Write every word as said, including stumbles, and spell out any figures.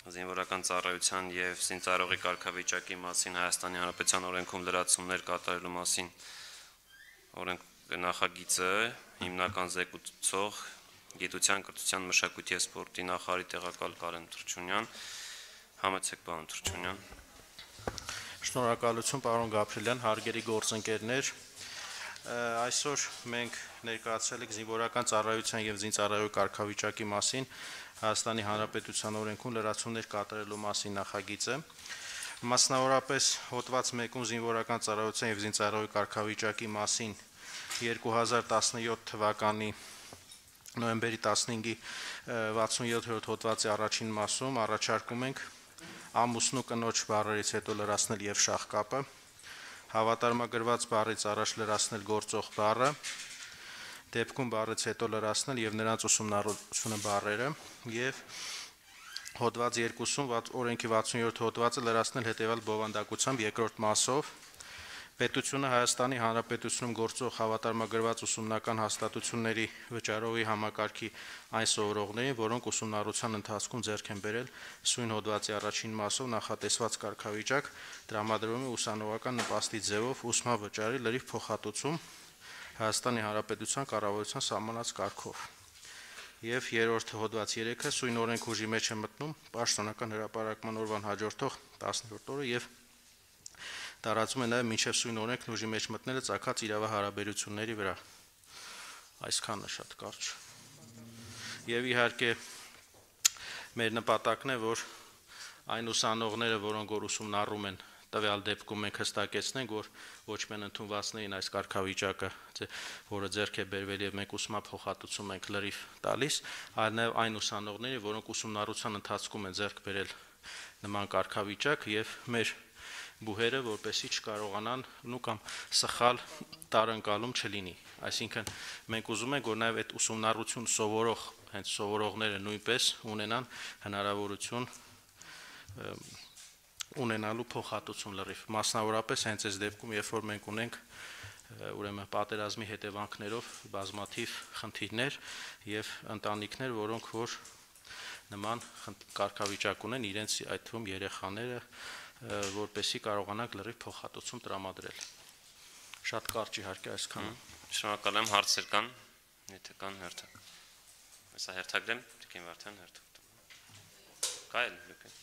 զինվորական ծառայության և զինծառայողի կարգավիճակի մասին Հայաստանի Հանրապետության օրենքում լրացումներ կատարելու մասին օրենք նախագիծը հիմնական զեկուցող գիտության, կրթության, մշակույթի և սպորտի նախարարի տեղակալ Կարեն Թրջունյան, համեցեք պարոն Թրջունյան։ Շնորհակալություն պարոն Գաբրելյան, հարգելի գործընկերներ, այսօր մենք ներկայացրել ենք զինվորական ծառայության և զինծառայողի կարգավիճակի մասին Հայաստանի Հանրապետության օրենքում լրացումներ կատարելու մասին նախագիծը, մասնավորապես հոդված մեկում զինվորական ծառայության և զինծառայողի կարգավիճակի մասին երկու հազար տասնյոթ թվականի նոյեմբերի տասնհինգի վաթսունյոթերորդ հոդվածի առաջին մասում առաջարկում ենք ամուսնու կնոջ բառերից հետո լրացնել և շաղկապը, հավատարմագրված բառից առաջ լրացնել գործող բառը, դեպքում բառից հետո լրացնել և նրանց ուսումնառությունը բառերը և հոդված երկուսում օրենքի վաթսունյոթ հոդվածը լրացնել հետևյալ բովանդակությամբ երկրորդ մասով պետությունը Հայաստանի Հանրապետությունում գործող հավատարմագրված ուսումնական հաստատությունների վճարողի համակարգի այն սովորողներին, որոնք ուսումնառության ընթացքում ձեռք են բերել սույն հոդվածի առաջին մասով նախատեսված կարգավիճակ, տրամադրվում է ուսանողական նպաստի ձևով ուսմավճարի լրիվ փոխհատուցում Հայաստանի Հանրապետության կառավարության սահմանած կարգով։ Եվ երրորդ հոդված երեքը սույն օրենք ուժի մեջ է մտնում պաշտոնական հրապարակման օրվան հաջորդող տասնյորդ օրը և տարածում է նաև մինչև սույն օրենքն ուժի մեջ մտնելը ծագած իրավահարաբերությունների վրա։ Այսքանը շատ կարճ։ Եվ իհարկե մեր նպատակն է, որ այն ուսանողները, որոնք որ ուսումնառում են տվյալ դեպքում մենք հստակեցնենք, որ ոչ միայն ընդունվածներին այս կարգավիճակը, որը ձեռք է բերվել եւ մենք ուսումնափոխհատուցում ենք լրիվ տալիս, այլ նաեւ այն ուսանողների, որոնք ուսումնառության ընթացքում են ձեռք բերել նման կարգավիճակ եւ մեր բուհերը, որպեսզի չկարողանան ու կամ սխալ տարընկալում չլինի։ Այսինքն մենք ուզում ենք, որ նաեւ այդ ուսումնառություն սովորող, հենց սովորողները նույնպես ունենան հնարավորություն ունենալու փոխհատուցում լրիվ, մասնավորապես հենց այս դեպքում, երբ որ մենք ունենք ուրեմն պատերազմի հետևանքներով բազմաթիվ խնդիրներ եւ ընտանիքներ, որոնք որ նման կարգավիճակ ունեն իրենց այդ թվում երեխաները, որպեսզի կարողանանք լրիվ փոխհատուցում տրամադրել։ Շատ կարճ իհարկե այսքանը։ Շնորհակալ եմ, հարցեր կան, եթե կան հերթակ։ Հեսա հերթագրեմ, Տիկին Վարդան հերթակ։ Կայել, լուկե։